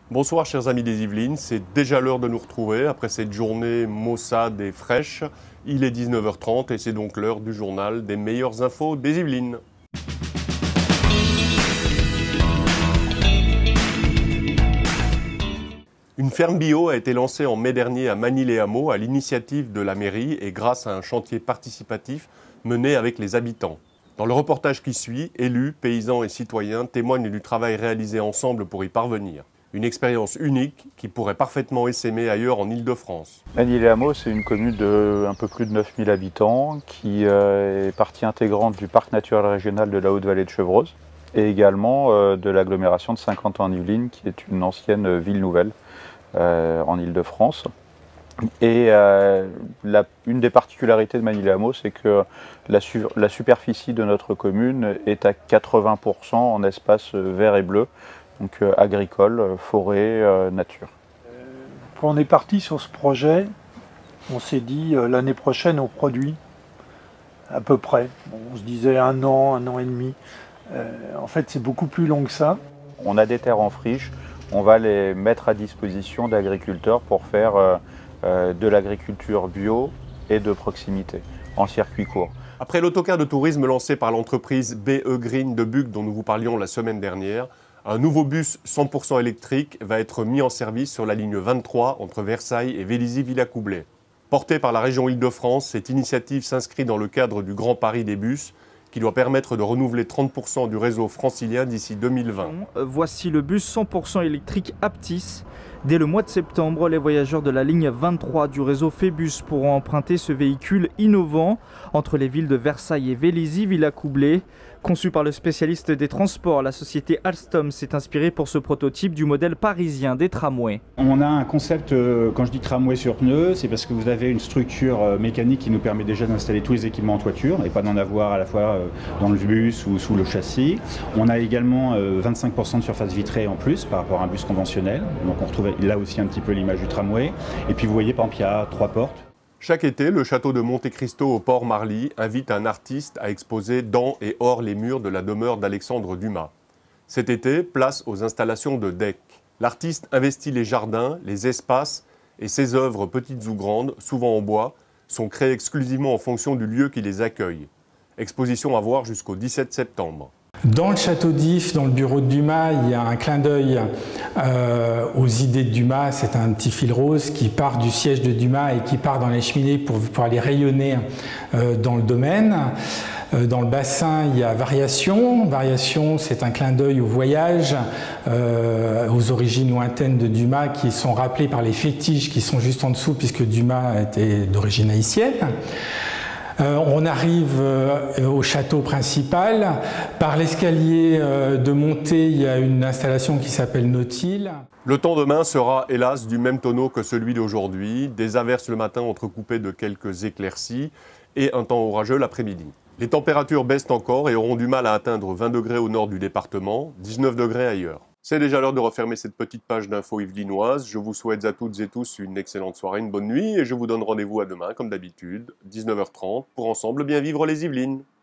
Bonsoir chers amis des Yvelines, c'est déjà l'heure de nous retrouver après cette journée maussade et fraîche. Il est 19h30 et c'est donc l'heure du journal des meilleures infos des Yvelines. Une ferme bio a été lancée en mai dernier à Magny-les-Hameaux à l'initiative de la mairie et grâce à un chantier participatif mené avec les habitants. Dans le reportage qui suit, élus, paysans et citoyens témoignent du travail réalisé ensemble pour y parvenir. Une expérience unique qui pourrait parfaitement essaimer ailleurs en Île-de-France. Magny-les-Hameaux, c'est une commune de un peu plus de 9000 habitants qui est partie intégrante du parc naturel régional de la Haute-Vallée de Chevreuse et également de l'agglomération de Saint-Quentin-en-Yvelines qui est une ancienne ville nouvelle en Île-de-France. Et une des particularités de Magny-les-Hameaux, c'est que la superficie de notre commune est à 80% en espace vert et bleu, donc agricole, forêt, nature. Quand on est parti sur ce projet, on s'est dit l'année prochaine on produit à peu près. Bon, on se disait un an et demi. En fait c'est beaucoup plus long que ça. On a des terres en friche, on va les mettre à disposition d'agriculteurs pour faire de l'agriculture bio et de proximité, en circuit court. Après l'autocar de tourisme lancé par l'entreprise BE Green de Buc dont nous vous parlions la semaine dernière, un nouveau bus 100% électrique va être mis en service sur la ligne 23 entre Versailles et Vélizy-Villacoublay. Portée par la région Île-de-France, cette initiative s'inscrit dans le cadre du Grand Paris des bus qui doit permettre de renouveler 30% du réseau francilien d'ici 2020. Voici le bus 100% électrique Aptis. Dès le mois de septembre, les voyageurs de la ligne 23 du réseau Phébus pourront emprunter ce véhicule innovant entre les villes de Versailles et Vélizy-Villacoublay. Conçu par le spécialiste des transports, la société Alstom s'est inspirée pour ce prototype du modèle parisien des tramways. On a un concept, quand je dis tramway sur pneus, c'est parce que vous avez une structure mécanique qui nous permet déjà d'installer tous les équipements en toiture et pas d'en avoir à la fois dans le bus ou sous le châssis. On a également 25% de surface vitrée en plus par rapport à un bus conventionnel, donc on retrouve là aussi un petit peu l'image du tramway. Et puis vous voyez, par exemple, il y a 3 portes. Chaque été, le château de Monte Cristo au port Marly invite un artiste à exposer dans et hors les murs de la demeure d'Alexandre Dumas. Cet été, place aux installations de deck. L'artiste investit les jardins, les espaces et ses œuvres, petites ou grandes, souvent en bois, sont créées exclusivement en fonction du lieu qui les accueille. Exposition à voir jusqu'au 17 septembre. Dans le château d'If, dans le bureau de Dumas, il y a un clin d'œil aux idées de Dumas. C'est un petit fil rose qui part du siège de Dumas et qui part dans les cheminées pour aller rayonner dans le domaine. Dans le bassin, il y a Variation. Variation, c'est un clin d'œil au voyage, aux origines lointaines de Dumas qui sont rappelées par les fétiches qui sont juste en dessous puisque Dumas était d'origine haïtienne. On arrive au château principal. Par l'escalier de montée, il y a une installation qui s'appelle Nautile. Le temps demain sera hélas du même tonneau que celui d'aujourd'hui. Des averses le matin entrecoupées de quelques éclaircies et un temps orageux l'après-midi. Les températures baissent encore et auront du mal à atteindre 20 degrés au nord du département, 19 degrés ailleurs. C'est déjà l'heure de refermer cette petite page d'infos yvelinoises. Je vous souhaite à toutes et tous une excellente soirée, une bonne nuit et je vous donne rendez-vous à demain, comme d'habitude, 19h30, pour ensemble bien vivre les Yvelines.